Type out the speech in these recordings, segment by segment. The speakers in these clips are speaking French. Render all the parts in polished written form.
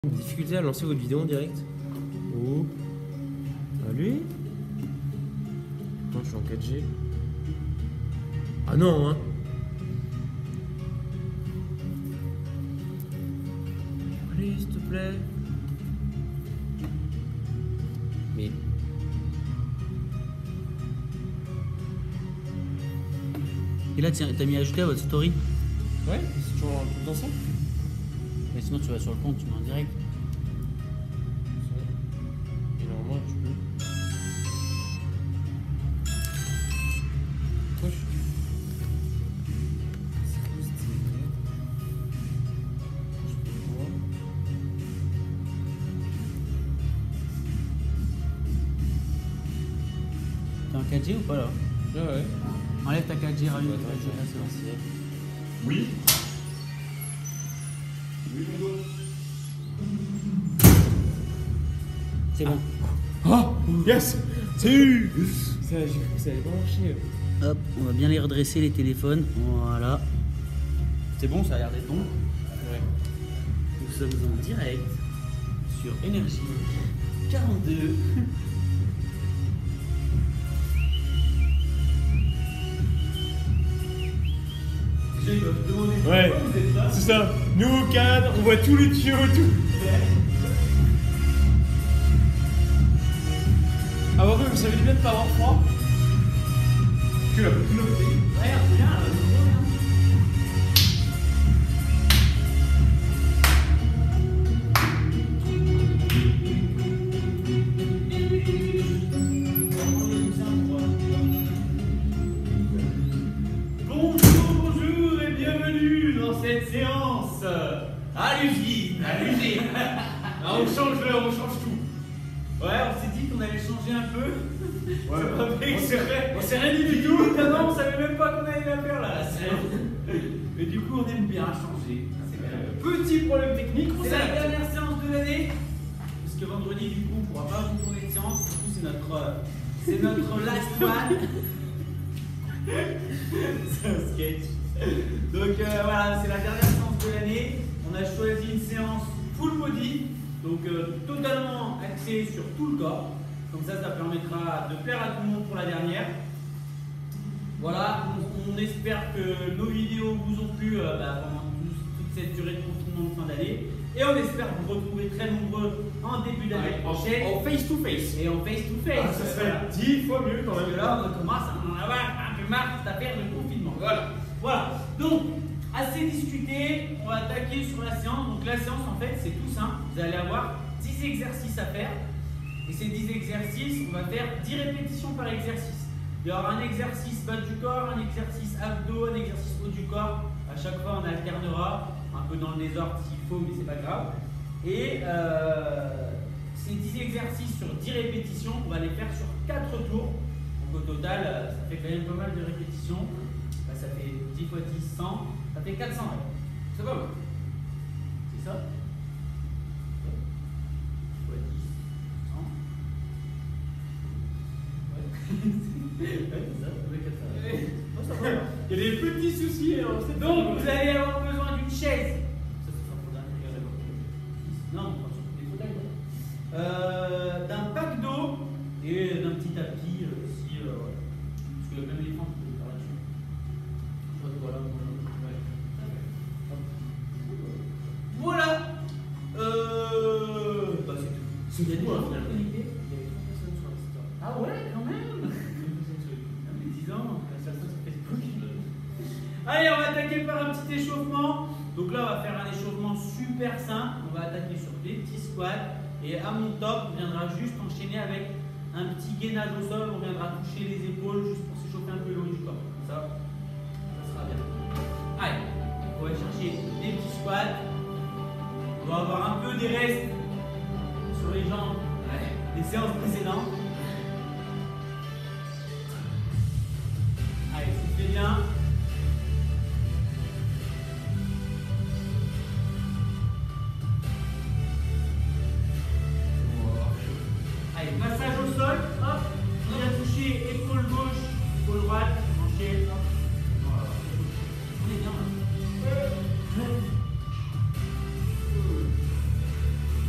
Difficulté à lancer votre vidéo en direct. Oh. Allez. Non, je suis en 4G. Ah non, hein. Allez, s'il te plaît. Mais... Et là, t'as mis à ajouter à votre story? Ouais, c'est toujours un truc d'ensemble. Mais sinon, tu vas sur le compte, tu mets en direct. Et normalement, tu peux. Touche. C'est quoi cette idée? Je peux voir. T'es en 4G ou pas là? Ouais, ouais. Enlève ta 4G, rallume ta 4G. Oui. Oui, bonjour. C'est bon. Oh, yes. Salut. Ça, j'ai cru que ça allait pas marcher. Hop, on va bien les redresser les téléphones. Voilà. C'est bon, ça a l'air d'être bon. Ouais. Nous sommes en direct sur Énergie 42. Déjà, il va me demander Ouais, pourquoi vous êtes là. c'est ça. Nous au cadre, on voit tous les tuyaux et tout. Ah ouais, vous savez bien de pas avoir froid. Que la communauté. Regarde, c'est bien, là, c'est trop bien. Bonjour et bienvenue dans cette séance à l'usine. Ah, on change tout. Ouais, on s'est dit qu'on allait changer un peu. On s'est rien dit du tout. Non, on savait même pas qu'on allait la faire là. Mais du coup, on aime bien changer. Petit problème technique. C'est la dernière séance de l'année. Parce que vendredi, du coup, on pourra pas vous tourner de séance. Du coup, c'est notre last one. C'est un sketch. Donc voilà, c'est la dernière séance de l'année. On a choisi une séance full body. Donc totalement axée sur tout le corps. Comme ça permettra de plaire à tout le monde pour la dernière. Voilà, on espère que nos vidéos vous ont plu pendant toute cette durée de confinement de fin d'année. Et on espère vous retrouver très nombreux en début d'année prochaine. En face to face. Et en face to face. Ah, ça serait 10 fois mieux quand Parce même. que là, on commence à en avoir un peu marre de cette affaire de confinement. Voilà. Donc, assez discuté, on va attaquer sur la séance. Donc la séance, en fait, c'est tout simple. Vous allez avoir 10 exercices à faire. Et ces 10 exercices, on va faire 10 répétitions par exercice. Il y aura un exercice bas du corps, un exercice abdos, un exercice haut du corps. À chaque fois, on alternera, un peu dans le désordre s'il faut, mais c'est pas grave. Et ces 10 exercices sur 10 répétitions, on va les faire sur 4 tours. Donc au total, ça fait quand même pas mal de répétitions. Ça fait 10 x 10, 100, ça fait 400 règles. C'est pas mal. C'est ça? 10 x 10, 100. Ouais, c'est ça, ça fait 400. Oh, ça va. Il y a des petits soucis. Donc vous allez avoir besoin d'une chaise. Ça c'est pour dernier. Non, des fauteuils. D'un pack d'eau et d'un petit tapis si voilà. Parce que même les femmes peuvent le faire là-dessus. Voilà. Bah c'est tout. C'est Il y a des quoi, gens finalement connectés. Il y avait 3 personnes sur Insta. Ah ouais, quand même. 10 ans, ça sur Facebook. Allez, on va attaquer par un petit échauffement. Donc là, on va faire un échauffement super simple. On va attaquer sur des petits squats. Et à mon top, on viendra juste enchaîner avec un petit gainage au sol. On viendra toucher les épaules juste pour s'échauffer un peu le haut du corps. Comme ça sera bien. Allez, on va chercher des petits squats. On va avoir un peu des restes sur les jambes des séances précédentes. Allez, soufflez bien. Allez, passage au sol, hop, on vient toucher épaule gauche, épaule droite, enchaîne, hop. Voilà. On est bien là.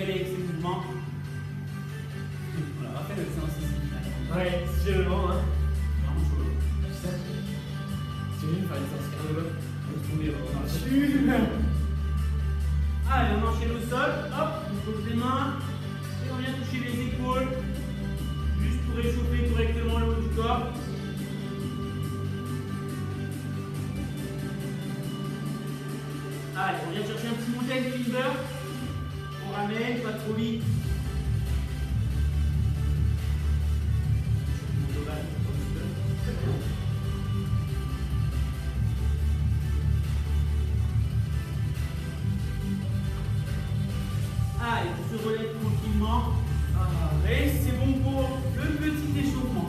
aller avec ces mouvements. Voilà, rappelle le séance ici. Ouais, c'est violent, hein. Vraiment chaud. C'est mieux de faire une séance cardiologue. Allez, on enchaîne au sol. Hop, on pose les mains. Et on vient toucher les épaules. Juste pour réchauffer correctement le haut du corps. Allez, on vient chercher un petit mountain climber. On ramène, pas trop vite. Allez, on se relève tranquillement. Et c'est bon pour le petit échauffement.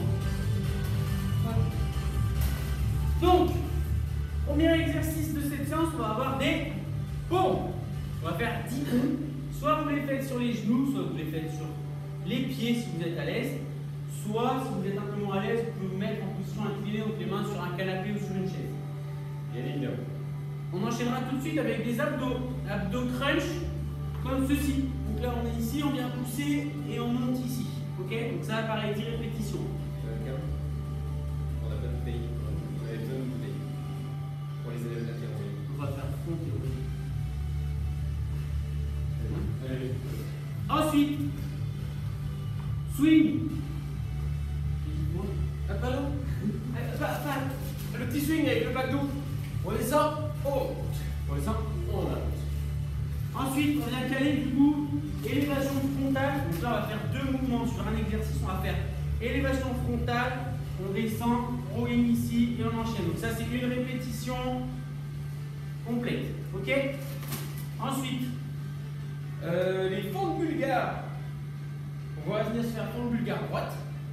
Donc, premier exercice de cette séance, on va avoir des pompes. On va faire 10 pompes. Soit vous les faites sur les genoux, soit vous les faites sur les pieds si vous êtes à l'aise. Soit, si vous êtes un peu moins à l'aise, vous pouvez vous mettre en position inclinée, donc les mains sur un canapé ou sur une chaise. Bien évidemment. On enchaînera tout de suite avec des abdos. Abdos crunch, comme ceci. Donc là, on est ici, on vient pousser et on monte ici. Ok? Donc ça, pareil, 10 répétitions. On n'a pas de bouteille. On avait besoin de bouteille. Pour les élèves latéraux. On va faire front et haut. Allez. Ensuite, swing. Pas là. Le petit swing avec le back dos. On descend. Oh. On descend. On avance. Ensuite, on vient caler du coup élévation frontale. Donc là, on va faire 2 mouvements sur un exercice. On va faire élévation frontale, on descend, rowing ici et on enchaîne. Donc ça, c'est une répétition complète. Ok? Ensuite, Les fentes bulgares. On va venir se faire fente bulgare droite.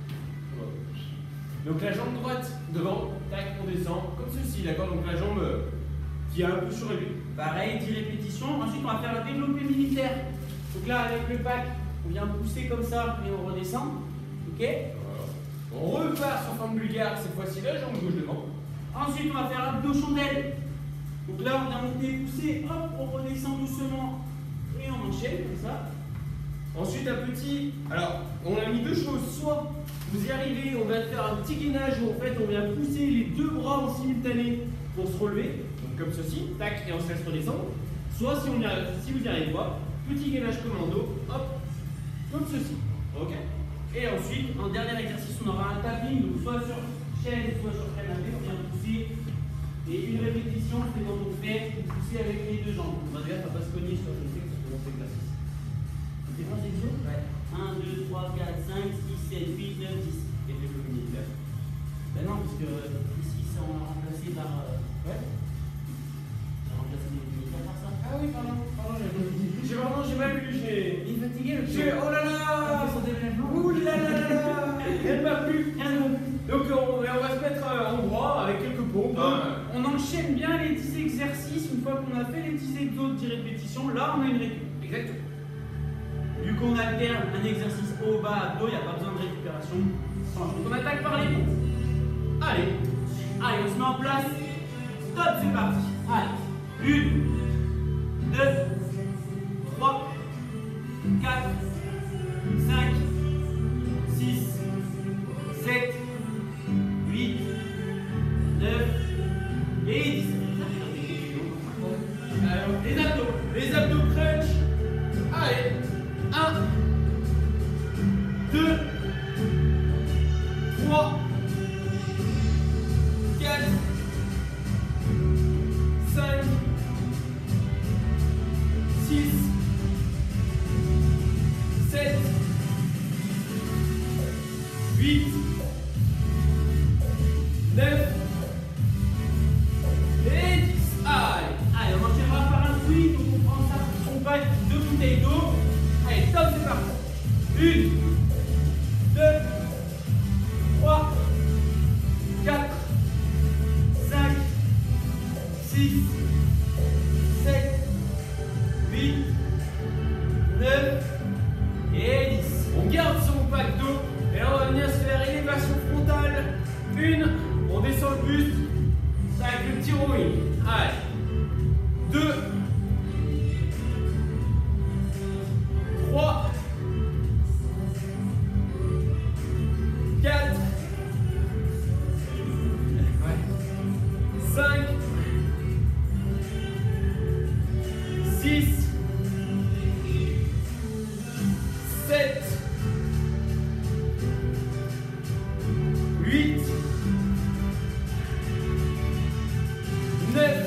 Donc la jambe droite devant, tac, on descend, comme ceci, d'accord? Donc la jambe qui est un peu surélevée. pareil, 10 répétitions. Ensuite, on va faire le développé militaire. Donc là, avec le bac, on vient pousser comme ça et on redescend. Ok? Voilà. On repart sur fente bulgare, cette fois-ci la jambe gauche devant. Ensuite, on va faire abdos chandelle. Donc là, on vient monter, pousser, hop, on redescend doucement et on enchaîne comme ça. Ensuite, un petit. Alors, on a mis 2 choses. Soit vous y arrivez, on va faire un petit gainage où en fait on vient pousser les 2 bras en simultané pour se relever. Donc comme ceci, tac, et on se laisse redescendre. Soit si vous n'y arrivez pas, petit gainage commando, hop, comme ceci. Ok? Et ensuite, en dernier exercice, on aura un tapping, donc soit sur chaise, soit sur canapé, on vient pousser. Et une répétition, c'est quand on fait pousser avec les 2 jambes. On va dire, ça va pas se cogner sur le fait que c'est cet exercice. C'est quoi ces exos? Ouais. 1, 2, 3, 4, 5, 6, 7, 8, 9, 10. Et le militaire. Ben non, parce que ici, ça on l'a remplacé par. Ouais. On a remplacé les militaires par ça. Ah oui, pardon, j'ai mal vu, Il est fatigué le Oh là là! son déménagement. Ouh là là là là! Elle m'a plu! Donc on va se mettre en droit avec quelques pompes. On enchaîne bien les 10 exercices. Une fois qu'on a fait les 10 exos de 10 répétitions, là on a une récup. Exactement. Vu qu'on alterne un exercice haut, bas, abdos, il n'y a pas besoin de récupération. Donc on attaque par les pompes. Allez, on se met en place. Stop, c'est parti. Allez, 1, 2, 3, 4, 5, 6, 7, 8, 9 et 10. Les abdos crunch. Allez, 1, 2, 3, 4, 5, 6, 7, 8, 9 et 10. Allez, on enchaînera par un swing, donc on prend ça, on passe 2 bouteilles d'eau. Allez, top, c'est parti. 1, 2, 3, 4, 5, 6, 7, 8, 9 et 10. On garde son pack d'eau et là on va venir se faire élévation frontale. 1, on descend le buste avec le petit rowing. Allez. 2, 3, 7, 8, 9,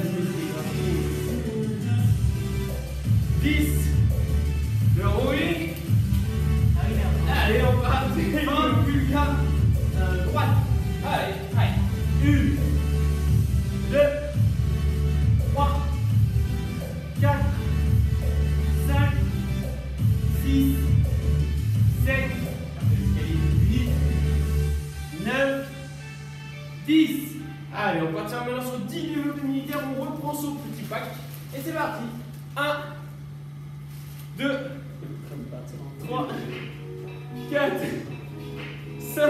10, le rouler. Allez, on va prendre pulga droite. Allez, allez. 1, 2, 3, 4, 5, 6, 7, 8, 9, 10. Allez, on partira maintenant sur 10 développés militaires. On reprend son petit pack. Et c'est parti. 1, 2, 3, 4, 5,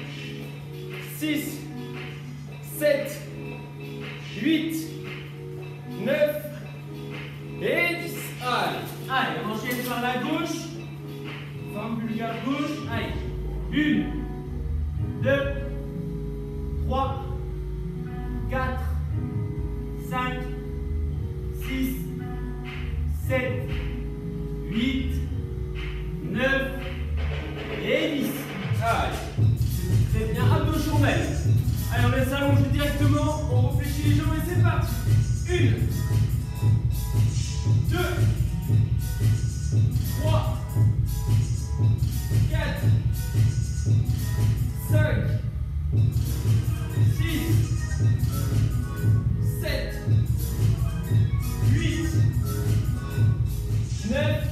6, 7, 8, 9 et 10. Allez, Allez, on enchaîne par la gauche. Forme bulgare gauche. Allez. 1, 2, 3, 4, 5, 6, 7, 8, 9 et 10. allez. Très bien, attention même. Allez, on laisse allonger directement. On réfléchit les jambes et c'est parti. 1, 2, 3, 4, 5, 6, 7, 8, 9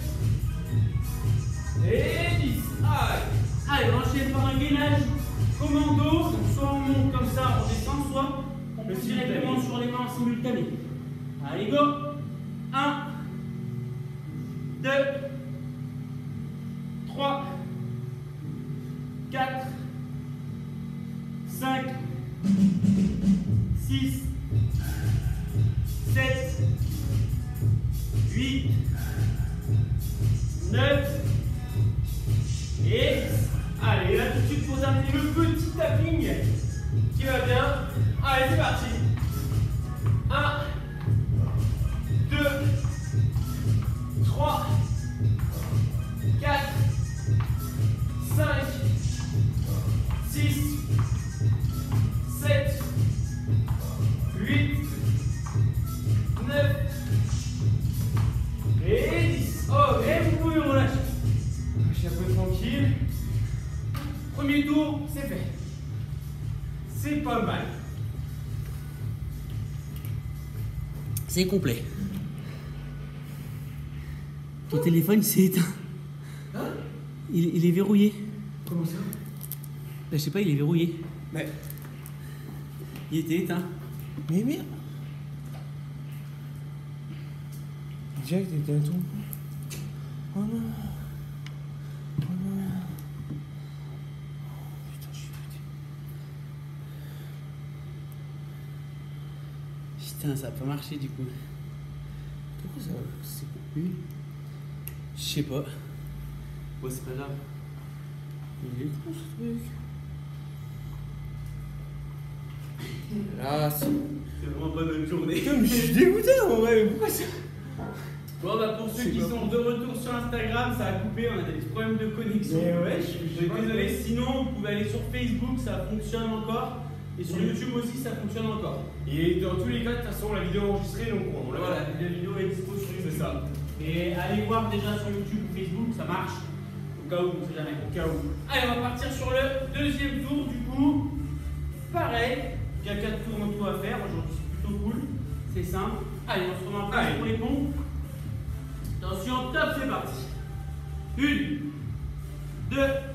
et 10. Allez, on enchaîne par un gainage commando. Donc, soit on monte comme ça, on descend, soit on pousse directement sur les mains en simultané. Allez, go. 1, 2, 3, 4, 5, 6, 7, 8, 9 et 10. Allez, là tout de suite, il faut amener le petit tapping qui va bien. Allez, c'est parti. 1, 2, 3, 4, 5, 6, 7, 8, 9 et 10. Oh, et vous pouvez relâcher. Je suis un peu tranquille. Premier tour, c'est fait. C'est pas mal. C'est complet. Ton téléphone s'est éteint. Hein? Il est verrouillé. Comment ça? Je sais pas, il est verrouillé. Mais. Il était éteint. Mais merde. Jack, t'étais un tout. Oh non. Oh non. Putain, je suis pété. Putain, ça a pas marché du coup. Pourquoi ça s'est coupé? Je sais pas. Bon, c'est pas grave. Il est con ce truc. Là, c'est vraiment pas notre journée. Putain, mais je suis dégoûté en vrai. Pourquoi ça? Bon, bah pour ceux qui sont de retour sur Instagram, ça a coupé, on a des problèmes de connexion. Mais ouais, je suis désolé. Sinon, vous pouvez aller sur Facebook, ça fonctionne encore. Et sur YouTube aussi, ça fonctionne encore. Et dans tous les cas, de toute façon, la vidéo est enregistrée, donc on Voilà, la vidéo est dispo sur YouTube. C'est ça. Et allez voir déjà sur YouTube ou Facebook, ça marche. Au cas où, on sait jamais. Au cas où. Allez, on va partir sur le deuxième tour du coup. Pareil, il y a 4 tours en tout à faire. Aujourd'hui, c'est plutôt cool. C'est simple. Allez, on se remet en place pour les pompes. Attention, top, c'est parti. 1, 2,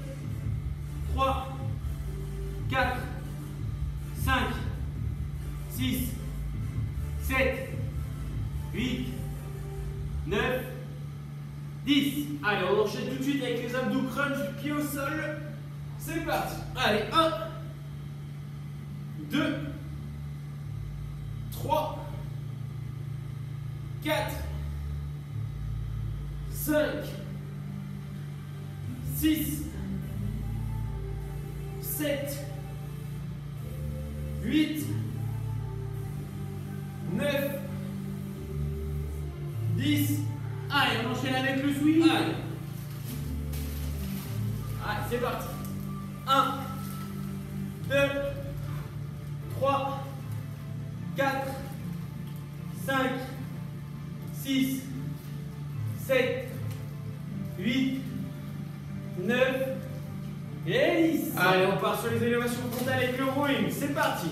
3, 4, 5, 6, 7, 8, 9, 10. Allez, on enchaîne tout de suite avec les abdos crunch, pied au sol. C'est parti. Allez, 1, 2, 3, 4, 5, 6, 7, 8, 9, 10. Allez, on enchaîne avec le swing. Allez. c'est parti. 1, 2, 3, 4, 5, 6, 7, 8, 9 et 10. Allez, on part sur les élévations frontales avec le rowing. C'est parti.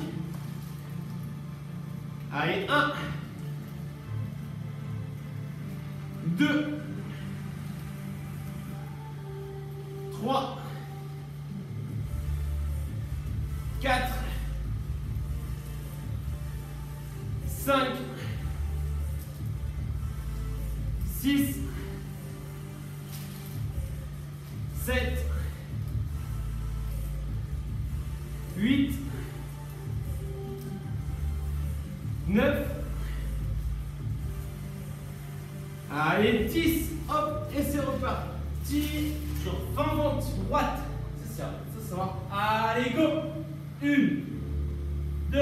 Allez, 1, 2, 3, 4, 5, 6, 7, 8, 9, allez, 10, hop, et c'est reparti sur 20 ventes droite. C'est ça, ça va. Allez, go. 1, 2,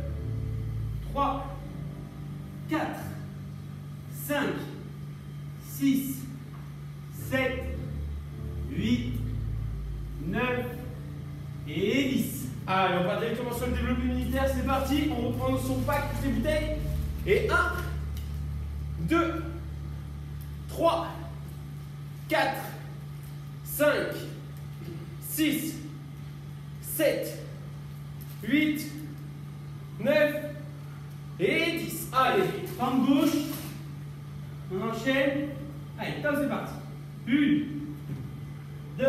3, 4, 5, 6, 7, 8, 9 et 10. Allez, on va directement sur le développé militaire, c'est parti. On reprend son pack, toutes les bouteilles. Et 1, 2, 3, 4, 5, 6, 7, 8, 9 et 10. Allez, jambe gauche. On enchaîne. Allez, top, c'est parti. 1, 2,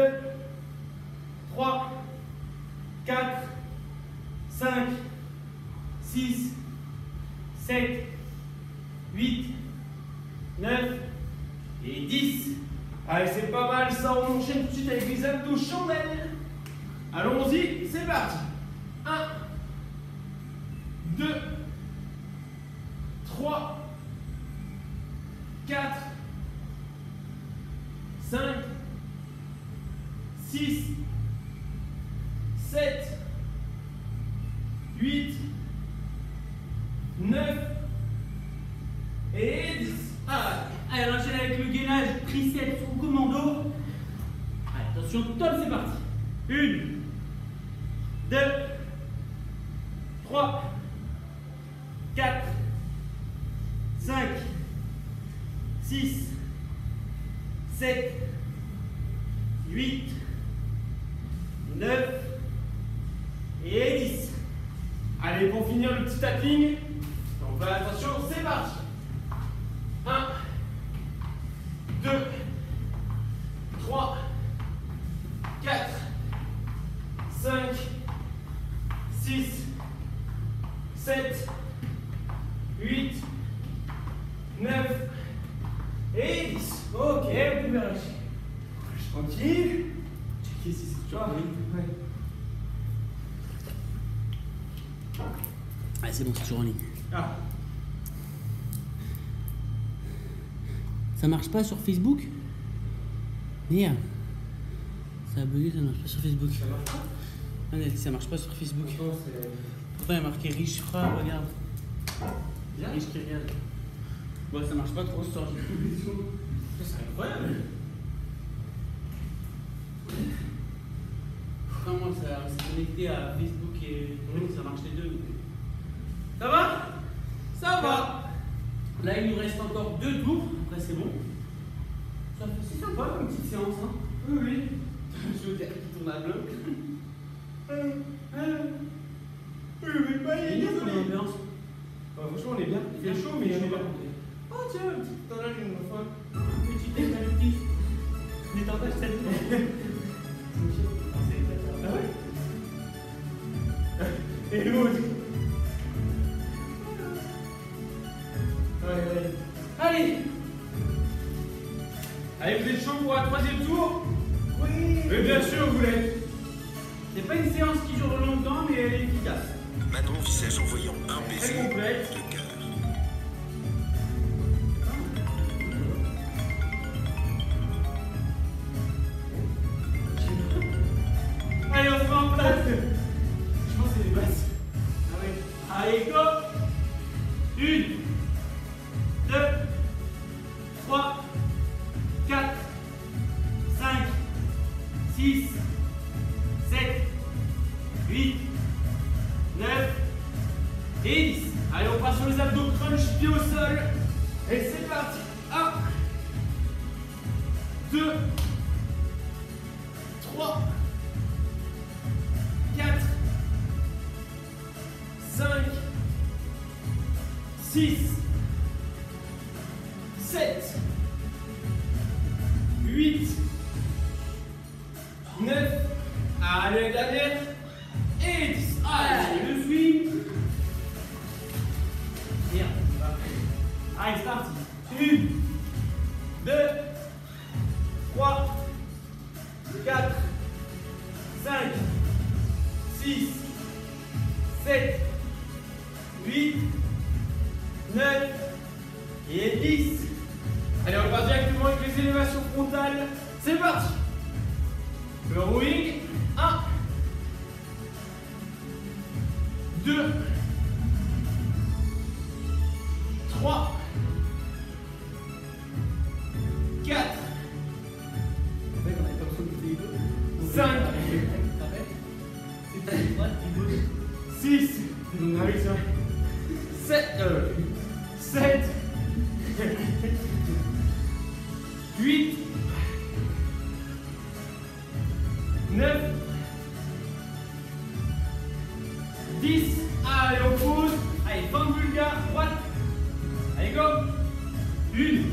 3, 4, 5, 6, 7, 8, 9 et 10. Allez, c'est pas mal ça. On enchaîne tout de suite avec les abdos chandelles. Allons-y, c'est parti. 1, 2, 3, 4, 5, 6, 7, 8, 9 et 10. Allez, on enchaîne avec le gainage triceps au commando. Allez, attention, top, c'est parti. 1, 2, 3, 4, 5, 6, 7, 8, 9 et 10. Allez, pour finir le petit tackling, on fait attention, c'est parti. 1, 2, 3, 4, 5, 6, 7, 8, 9 et 10. Ok, vous pouvez lâcher. Tranquille. Checker si c'est toujours ouais. Ah, c'est bon, c'est toujours en ligne. Ah. Ça marche pas sur Facebook? Merde. Ça a bugué, ça marche pas sur Facebook. Ça marche pas? On a dit ça marche pas sur Facebook. Pourtant il y a marqué riche frère, regarde. Bien. Riche qui regarde. Bon, ça marche pas trop sur Facebook. C'est incroyable. Non, moi ça s'est connecté à Facebook et ça marche les deux. Ça va? Ça va. Là il nous reste encore 2 tours, après c'est bon. C'est sympa comme petite séance, hein? Oui, oui. Je veux dire qui tourne à bloc. Il est bien l'ambiance. Franchement, on est bien. Il fait chaud, mais on est bien. Oh tiens, t'en as une fois. Petit décalctif. N'étant pas cette. Ah ouais? Et l'autre? Ouais. Allez. Allez, vous êtes chaud pour un 3e tour? Oui. Mais bien sûr, vous l'êtes. C'est pas une séance qui dure longtemps, mais elle est efficace. Manon visage en voyant un baiser Très complète. de cœur. Allez, on se met en place. Je pense que c'est les basses. Ah oui. Allez, go. 1, 2, 3, 4, 5, 6, 6, 7, 8, 9 et 10. Allez, on part sur les abdos crunch, pied au sol. Et c'est parti. 1, 2, 3, 4, 5, 6, 7, 8, 9, allez, dernière, et 10. Allez, le swing. Bien. Allez, c'est parti. 1, 2, 3, 4, 5, 6, 7, 8, 9 et 10. Allez, on part directement avec les élévations frontales. C'est parti. Le rowing. 1, 2, 3, 4, 5, 6, 7, 8, 9, 10. Allez, on pose. Allez, forme bulgare, droite. Allez, go. 1, 2,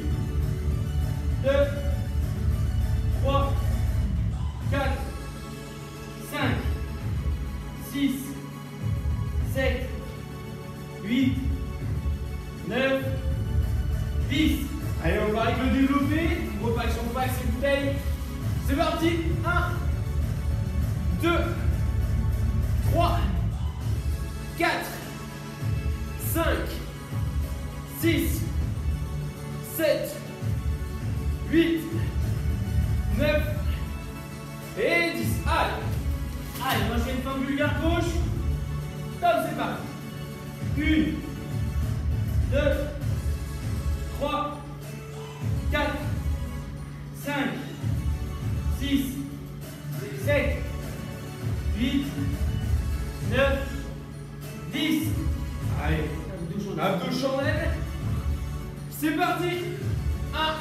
3, 4, 5, 6, 7, 8, 9, 10. Allez, on va avec le développé. On repart sur le pack, c'est bouteille. C'est parti. 1, 2, 3, 4, 5, 6, 7, 8, 9 et 10. Allez. Allez, on enchaîne forme bulgare gauche. Top, c'est parti. 1, 2, 3, 4, 5, 6, 7, 8, 9, 10. Allez, abdos chandelle. C'est parti. 1,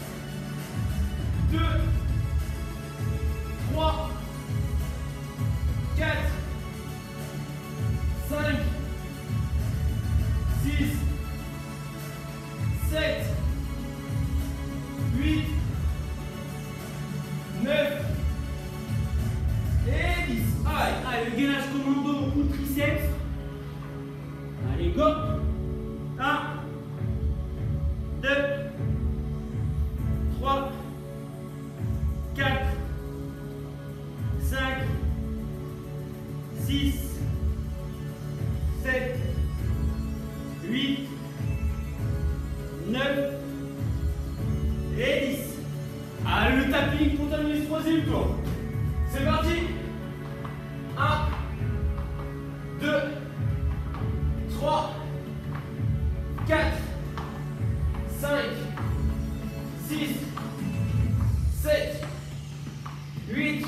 2, 3, 4, 5, 6, 7, 8, 9 et 10. Allez, le gainage commando, on coupe triceps. Allez, go. 1, 2, 3, 4, 5, 6, 7, 8, 9 et 10. Allez, le tapping pour terminer ce troisième tour. C'est parti. 1, 2, 3, 4, 5, 6, 7, 8,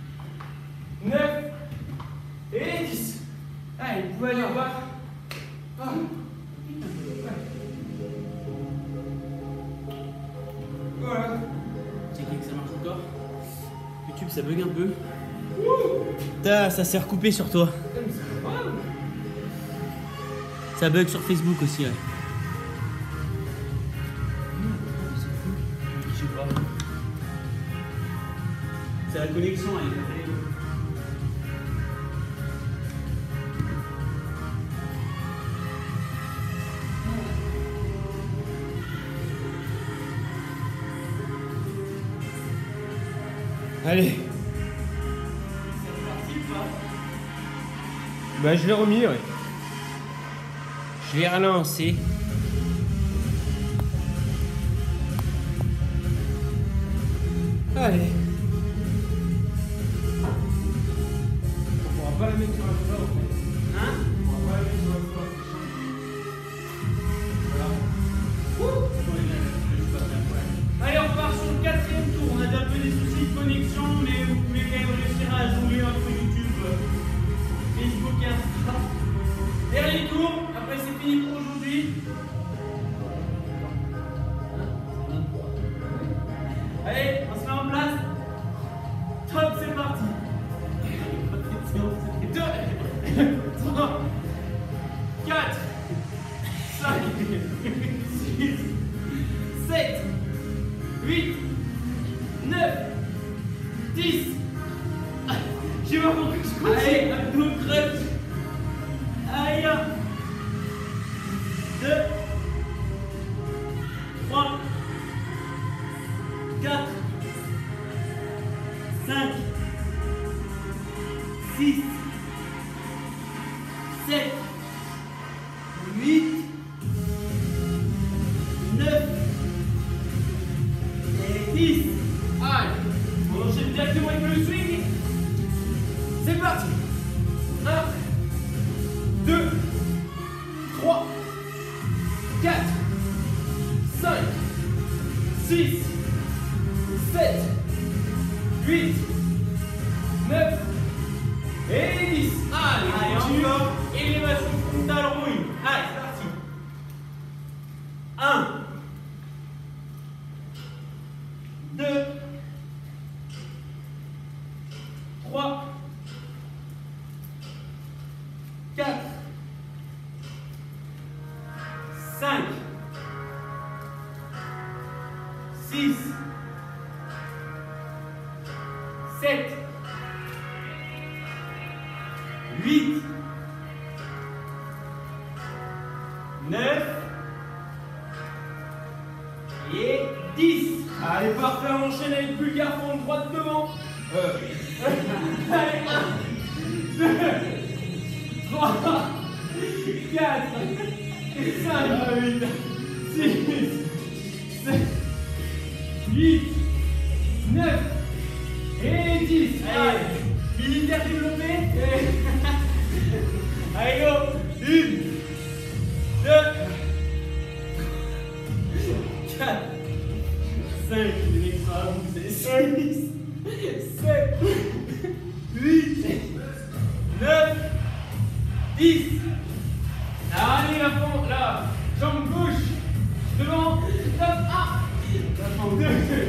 9 et 10. Allez, vous pouvez aller en bas. Voilà. Checker que ça marche encore. YouTube, ça bug un peu. Ça s'est recoupé sur toi. Ça bug sur Facebook aussi, ouais. Je sais pas. C'est la connexion, elle est pas terrible. Allez. Bah, je l'ai remis, ouais. Je l'ai relancé. Allez. On pourra pas la mettre sur la floor, en fait. Hein? On pourra pas la mettre sur la floor. Voilà. Allez, on part sur le quatrième tour. On a déjà un peu des soucis de connexion, mais vous pouvez quand 10. Je sais pas pourquoi je continue. Allez, abdos crunch. Allez, 1, 2, 3, 4, 5, 6, 7, 8, 9 et 10. Allez, on enchaîne directement avec le swing. C'est parti. 1, 2, 3, 4, 5, 6, 7, 8, 9 et 10. Allez, continue. Encore. Élévation frontale rouille. Allez, c'est parti. 1, 2, 3, 4, 5, 6, 7, 8, 9 et 10. Allez, parfait, on enchaîne avec Bulgare fond droite devant. Allez, 1, 2, 3, 4, 5, 6, 7, 8, 9 et 10. Allez, militaire développé. Allez, go. 1, 2, 4, 5, 6, 7, 8, 9, 10. Allez, à fond, là, jambe gauche, devant, top 1, 2,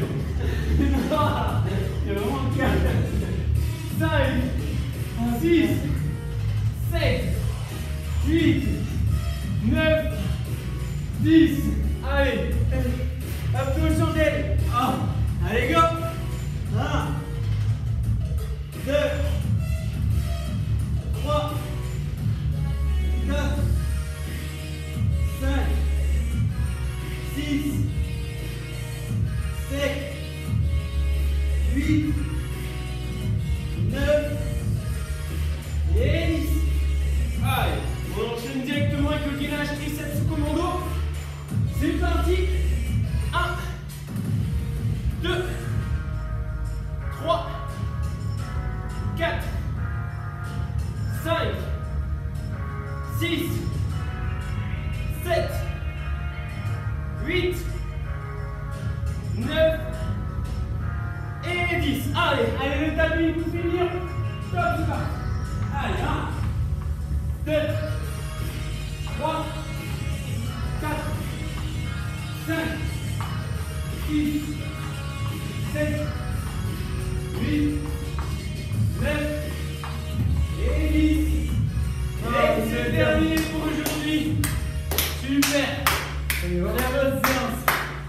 3, il y a vraiment 4, 5, 6, 7, 8, 9, 10. Allez, Abdos chandelle. Allez, go. 1, 2, 3, 4, 5, 6, 7, 8, 9 et 10. allez, on enchaîne directement avec le gainage triceps sous commando. C'est parti. 1, 2, 3, 4, 5, 6, 7, 8, 9 et 10. Allez, le tapis pour finir. Top, c'est parti. Allez, 1, 2, 3, 4, 5, 6, 7, 8, 9 et 10. Et c'est terminé pour aujourd'hui. Super. Très bonne séance.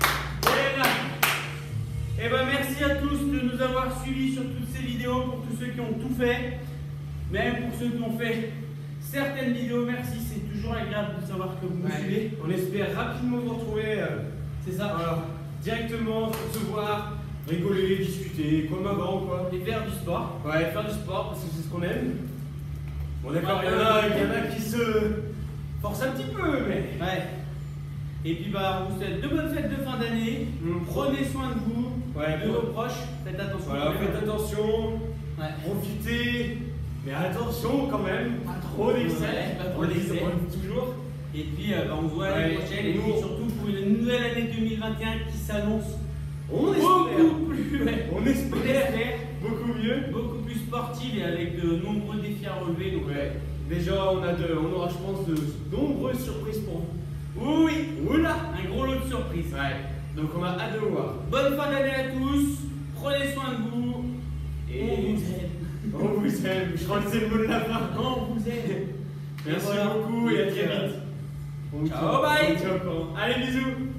Et ben merci à tous de nous avoir suivis sur toutes ces vidéos, pour tous ceux qui ont tout fait, même pour ceux qui ont fait certaines vidéos, merci, c'est toujours agréable de savoir que vous nous suivez. On espère rapidement vous retrouver. C'est ça. Voilà, directement, se voir, rigoler, discuter, comme avant quoi. Et faire du sport. Ouais, faire du sport parce que c'est ce qu'on aime. Bon d'accord, Ouais, il y en a qui se forcent un petit peu, mais... Ouais. Et puis bah on vous souhaite de bonnes fêtes de fin d'année. Prenez soin de vous, de vos proches. Faites attention. Voilà, faites attention, profitez, mais attention quand même, pas trop d'excès, pas trop d'excès. Toujours. Et puis on se voit l'année prochaine, et puis surtout pour une nouvelle année 2021 qui s'annonce beaucoup plus, on espère beaucoup mieux, beaucoup plus sportive et avec de nombreux défis à relever. Donc, déjà on aura je pense de nombreuses surprises pour vous. Oui, oula, un gros lot de surprises. Donc on a hâte de vous voir. Bonne fin d'année à tous, prenez soin de vous, et on vous aime. On vous aime, je crois que c'est le mot de la fin. On vous aime. Merci beaucoup et à très vite. Ciao, bye. Allez, bisous.